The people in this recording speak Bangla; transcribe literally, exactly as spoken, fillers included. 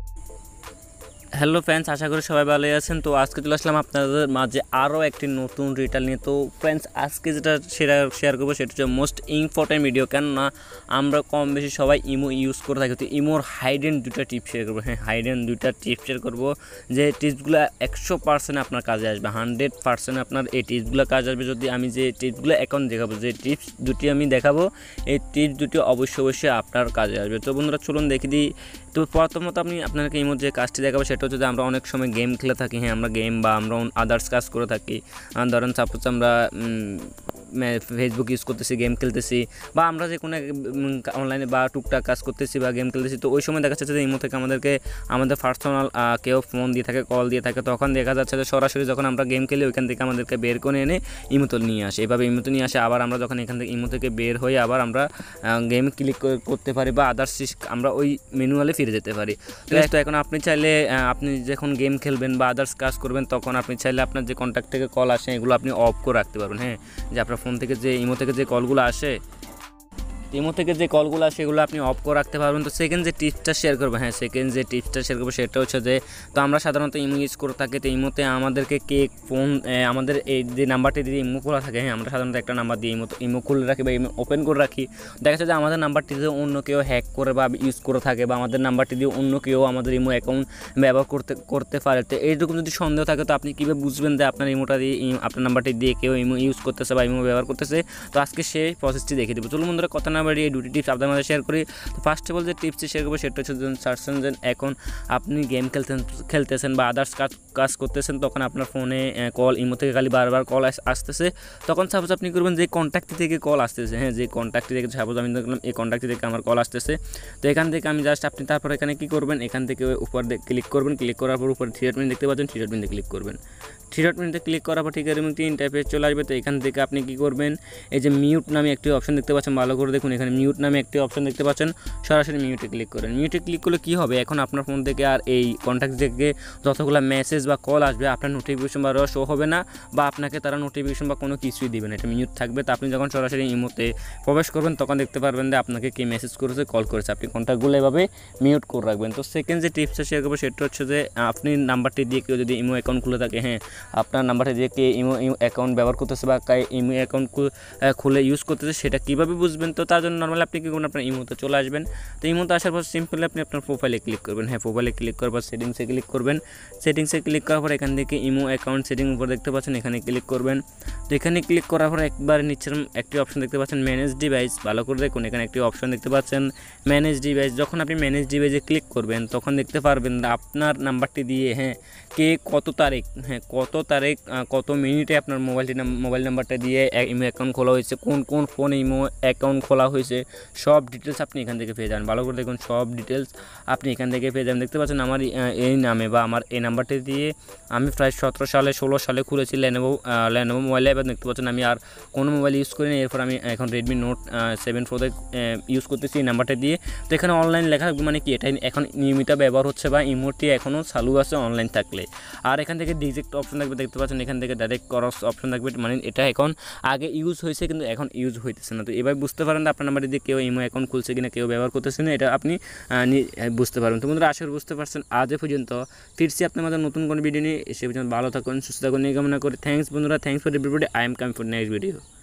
হ্যালো ফ্রেন্ডস, আশা করি সবাই ভালোই আছেন। তো আজকে চলে আসলাম আপনাদের মাঝে আরও একটি নতুন রিটাল নিয়ে। তো ফ্রেন্ডস, আজকে যেটা শেয়ার শেয়ার করবো সেটা হচ্ছে মোস্ট ইম্পর্টেন্ট ভিডিও, কেননা আমরা কম বেশি সবাই ইমো ইউজ করে থাকি। তো ইমোর হাইডেন দুইটা টিপস শেয়ার করবো। হ্যাঁ, হাইডেন দুইটা টিপস শেয়ার করবো, যে টিপসগুলো একশো পার্সেন্ট আপনার কাজে আসবে, হান্ড্রেড পার্সেন্ট আপনার এই টিপসগুলো কাজে আসবে। যদি আমি যে টিপসগুলো এখন দেখাবো, যে টিপস দুটি আমি দেখাবো, এই টিপস দুটি অবশ্যই অবশ্যই আপনার কাজে আসবে। তো বন্ধুরা, চলুন দেখে দিই। তো প্রথমত আমি আপনাকে ইমোর যে কাজটি দেখাবো সেটা হচ্ছে যে আমরা অনেক সময় গেম খেলে থাকি। হ্যাঁ, আমরা গেম বা আমরা আদার্স কাজ করে থাকি। ধরেন সাপোজ আমরা ফেসবুক ইউজ করতেছি, গেম খেলতেছি, বা আমরা যে কোনো অনলাইনে বা টুকটাক কাজ করতেছি বা গেম খেলতেছি। তো ওই সময় দেখা যাচ্ছে যে ইমো থেকে আমাদেরকে আমাদের পার্সোনাল কেউ ফোন দিয়ে থাকে, কল দিয়ে থাকে। তখন দেখা যাচ্ছে যে সরাসরি যখন আমরা গেম খেলি ওইখান থেকে আমাদেরকে বের করে এনে ইমোতে নিয়ে আসে। এভাবে ইমোতে নিয়ে আসে, আবার আমরা যখন এখান থেকে ইমো থেকে বের হয়ে আবার আমরা গেম ক্লিক করতে পারি বা আদার্স আমরা ওই ম্যানুয়ালে ফিরে যেতে পারি। তো এখন আপনি চাইলে আপনি যখন গেম খেলবেন বা আদার্স কাজ করবেন, তখন আপনি চাইলে আপনার যে কন্ট্যাক্ট থেকে কল আসে এগুলো আপনি অফ করে রাখতে পারবেন। হ্যাঁ, যে আপনার ফোন থেকে যে ইমো থেকে যে কলগুলো আসে, ইমো থেকে যে কলগুলো আসে সেগুলো আপনি অফ করে রাখতে পারবেন। তো সেকেন্ড যে টিপসটা শেয়ার করবো, হ্যাঁ সেকেন্ড যে টিপসটা শেয়ার করবো সেটা হচ্ছে যে, তো আমরা সাধারণত ইমো ইউজ করে থাকি। তো ইমোতে আমাদেরকে কে ফোন আমাদের এই যে নাম্বারটি দিয়ে ইমো খোলা থাকে, হ্যাঁ আমরা সাধারণত একটা নাম্বার দিয়ে ইমো ইমো খুলে রাখি বা ইমো ওপেন করে রাখি। দেখা যাচ্ছে যে আমাদের নাম্বারটি দিয়ে অন্য কেউ হ্যাক করে বা ইউজ করে থাকে, বা আমাদের নাম্বারটি দিয়ে অন্য কেউ আমাদের ইমো অ্যাকাউন্ট ব্যবহার করতে করতে পারে। তো এইরকম যদি সন্দেহ থাকে, তো আপনি কীভাবে বুঝবেন যে আপনার ইমোটা দিয়ে আপনার নাম্বারটি দিয়ে কেউ ইমো ইউজ করতেছে বা ইমো ব্যবহার করতেছে? তো আজকে সেই প্রসেসটি দেখে দেবো। চলুন বন্ধুরা, কথা না বাড়িয়ে এই দুটি টিপস আপনাদের মধ্যে শেয়ার করি। তো ফার্স্ট অফ অল যে টিপসটি শেয়ার করবো সেটা হচ্ছে, সার্চেন যে এখন আপনি গেম খেলতেন খেলতেছেন বা আদার্স কাজ কাজ করতেছেন, তখন আপনার ফোনে কল ইমো থেকে খালি বারবার কল আসতেছে। তখন সাপোজ আপনি করবেন যে কন্ট্যাক্ট থেকে কল আসতেছে, হ্যাঁ যে কন্ট্যাক্ট থেকে সাপোজ আমি দেখলাম এই কন্ট্যাক্ট থেকে আমার কল আসতেছে। তো এখান থেকে আমি জাস্ট আপনি তারপর এখানে কী করবেন, এখান থেকে উপর ক্লিক করবেন। ক্লিক করার পর উপরে থ্রি ডট মেনু দেখতে পাচ্ছেন, থ্রি ডট মেনুতে ক্লিক করবেন। থ্রি ডট মেনুতে ক্লিক করার পর ঠিক এরকম তিন টাইপের চলে আসবে। তো এখান থেকে আপনি কী করবেন, এই যে মিউট নামে একটি অপশন দেখতে পাচ্ছেন, ভালো করে দেখুন, এখানে মিউট নামে একটি অপশন দেখতে পাচ্ছেন, সরাসরি মিউটে ক্লিক করেন। মিউটে ক্লিক করলে কী হবে, এখন আপনার ফোন থেকে আর এই কন্ট্যাক্ট থেকে যতগুলো মেসেজ বা কল আসবে আপনার নোটিফিকেশন বা শো হবে না, বা আপনাকে তারা নোটিফিকেশন বা কোনো কিছুই দিবে না, এটা মিউট থাকবে। তো আপনি যখন সরাসরি ইমোতে প্রবেশ করবেন তখন দেখতে পারবেন যে আপনাকে কে মেসেজ করেছে, কল করেছে। আপনি কন্ট্যাক্টগুলো এভাবে মিউট করে রাখবেন। তো সেকেন্ড যে টিপসটা শেয়ার করবো সেটা হচ্ছে যে, আপনি নাম্বারটি দিয়ে কেউ যদি ইমো অ্যাকাউন্ট খুলে থাকে, হ্যাঁ আপনার নাম্বারটি দিয়ে কে ইমো অ্যাকাউন্ট ব্যবহার করতেছে বা কে ইমো অ্যাকাউন্ট খুলে ইউজ করতেছে, সেটা কীভাবে বুঝবেন? তো তার জন্য নর্মালি আপনি কী করবেন, আপনার ইমোতে চলে আসবেন। তো ইমোতে আসার পর সিম্পলি আপনি আপনার প্রোফাইলে ক্লিক করবেন। হ্যাঁ, প্রোফাইলে ক্লিক করার পর সেটিংসে ক্লিক করবেন। সেটিংসে ক্লিক করার পর এখান থেকে ইমো অ্যাকাউন্ট সেটিং উপর দেখতে পাচ্ছেন, এখানে ক্লিক করবেন। তো এখানে ক্লিক করার পর একবার নিচের একটি অপশন দেখতে পাচ্ছেন ম্যানেজ ডিভাইস, ভালো করে দেখুন, এখানে একটি অপশন দেখতে পাচ্ছেন ম্যানেজ ডিভাইস। যখন আপনি ম্যানেজ ডিভাইসে ক্লিক করবেন তখন দেখতে পারবেন আপনার নাম্বারটি দিয়ে, হ্যাঁ কে কত তারিখ, হ্যাঁ কত তারিখ কত মিনিটে আপনার মোবাইলটি মোবাইল নাম্বারটা দিয়ে ইমো অ্যাকাউন্ট খোলা হয়েছে, কোন কোন ফোনে ইমো অ্যাকাউন্ট খোলা হয়েছে, সব ডিটেলস আপনি এখান থেকে পেয়ে যান। ভালো করে দেখুন, সব ডিটেলস আপনি এখান থেকে পেয়ে যান। দেখতে পাচ্ছেন আমার এই নামে বা আমার এই নাম্বারটি দিয়ে আমি প্রায় সতেরো সালে ষোলো সালে খুলেছি লেনোভো লেনোভো মোবাইলে। এবার দেখতে পাচ্ছেন আমি আর কোনো মোবাইল ইউজ করিনি, এরপর আমি এখন রেডমি নোট সেভেন প্রোতে ইউজ করতেছি এই নাম্বারটা দিয়ে। তো এখানে অনলাইন লেখা থাকবে, মানে কি এটা এখন নিয়মিত ব্যবহার হচ্ছে বা ইমোটি এখনও চালু আছে অনলাইন থাকলে। আর এখান থেকে ডিজেক্ট অপশন থাকবে, দেখতে পাচ্ছেন এখান থেকে ডাইরেক্ট ক্রস অপশন থাকবে, মানে এটা এখন আগে ইউজ হয়েছে কিন্তু এখন ইউজ হইতেছে না। তো এবার বুঝতে পারেন আপনার নাম্বারটি দিয়ে কেউ ইমো অ্যাকাউন্ট খুলছে কিনা, কেউ ব্যবহার করতেছে না, এটা আপনি বুঝতে পারবেন। তো বন্ধুরা, আশা করি বুঝতে পারছেন। আজ এ পর্যন্ত ফিরছি আপনার মধ্যে নতুন কোনো ভিডিও নিয়ে। সে পর্যন্ত ভালো থাকুন, সুস্থ থাকুন এই কামনা করে। থ্যাংকস বন্ধুরা, thanks for everybody. I am coming for next video.